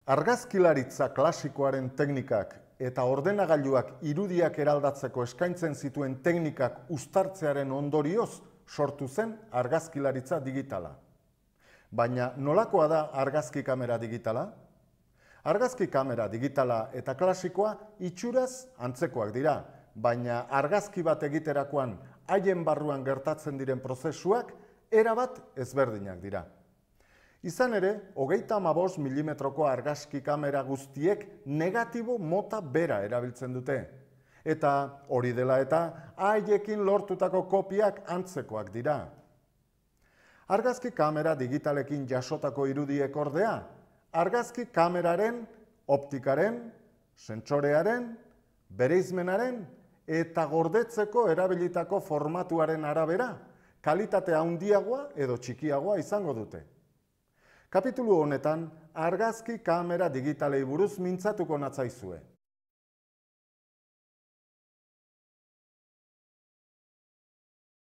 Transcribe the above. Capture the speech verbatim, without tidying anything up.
Argazkilaritza klasikoaren teknikak eta ordenagailuak irudiak eraldatzeko eskaintzen zituen teknikak uztartzearen ondorioz sortu zen argazkilaritza digitala. Baina nolakoa da argazki kamera digitala? Argazki kamera digitala eta klasikoa itxuraz antzekoak dira, baina argazki bat egiterakoan haien barruan gertatzen diren prozesuak erabat ezberdinak dira. Izan ere, hogeita hamabost milimetroko argazki kamera guztiek negatibo mota bera erabiltzen dute. Eta hori dela eta haiekin lortutako kopiak antzekoak dira. Argazki kamera digitalekin jasotako irudiek ordea, argazki kameraren, optikaren, sentsorearen, bereizmenaren eta gordetzeko erabilitako formatuaren arabera, kalitate handiagoa edo txikiagoa izango dute. Kapitulu honetan, argazki kamera digitalei buruz mintzatuko natzaizue.